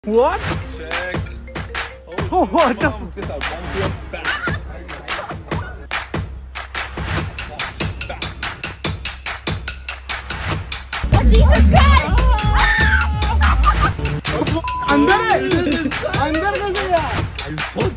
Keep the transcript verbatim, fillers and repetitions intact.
What? Check. Oh, what the? This I want your back. Oh, Jesus Christ! अंदर है अंदर कैसे गया? I'm so